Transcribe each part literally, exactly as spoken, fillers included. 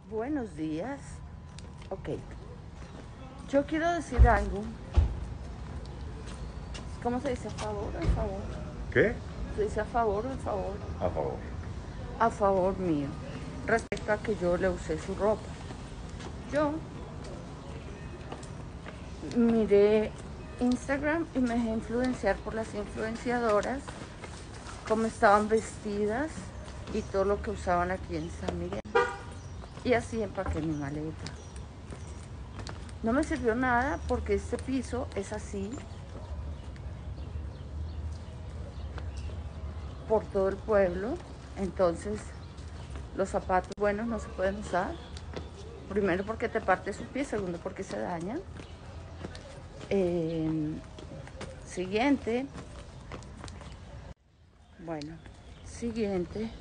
Buenos días. Ok. Yo quiero decir algo. ¿Cómo se dice? ¿A favor o a favor? ¿Qué? ¿Se dice a favor o a favor? A favor. A favor mío. Respecto a que yo le usé su ropa. Yo miré Instagram y me dejé influenciar por las influenciadoras, cómo estaban vestidas y todo lo que usaban aquí en San Miguel. Y así empaqué mi maleta. No me sirvió nada porque este piso es así por todo el pueblo. Entonces los zapatos buenos no se pueden usar. Primero porque te parte su pie, segundo porque se dañan. Eh, siguiente. Bueno, siguiente.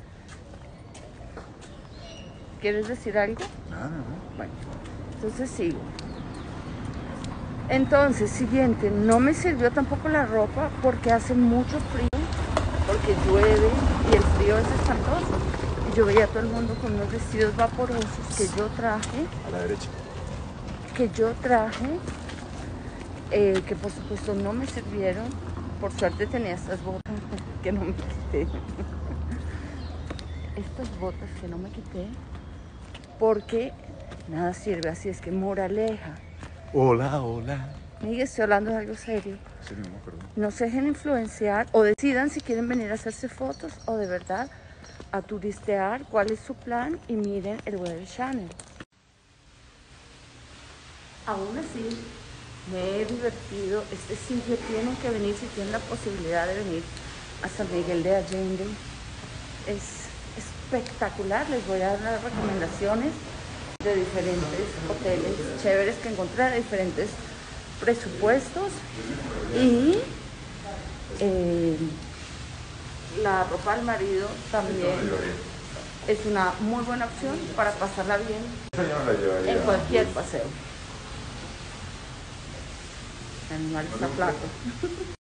¿Quieres decir algo? Nada, ¿no? Bueno, entonces sigo. Entonces, siguiente, no me sirvió tampoco la ropa porque hace mucho frío, porque llueve y el frío es espantoso. Y yo veía a todo el mundo con unos vestidos vaporosos que yo traje, A la derecha. que yo traje, eh, que por supuesto no me sirvieron. Por suerte tenía estas botas que no me quité. Estas botas que no me quité porque nada sirve. Así es que moraleja. Hola, hola. Miguel, estoy hablando de algo serio. Sí, no, perdón. No se dejen influenciar o decidan si quieren venir a hacerse fotos o de verdad a turistear, cuál es su plan y miren el Weather Channel. Aún así, me he divertido. Este sitio tienen que venir si tienen la posibilidad de venir a San Miguel de Allende. Es espectacular. Les voy a dar las recomendaciones de diferentes hoteles chéveres que encontré, de diferentes presupuestos y eh, la ropa del marido también es una muy buena opción para pasarla bien en cualquier paseo. El animal está flaco.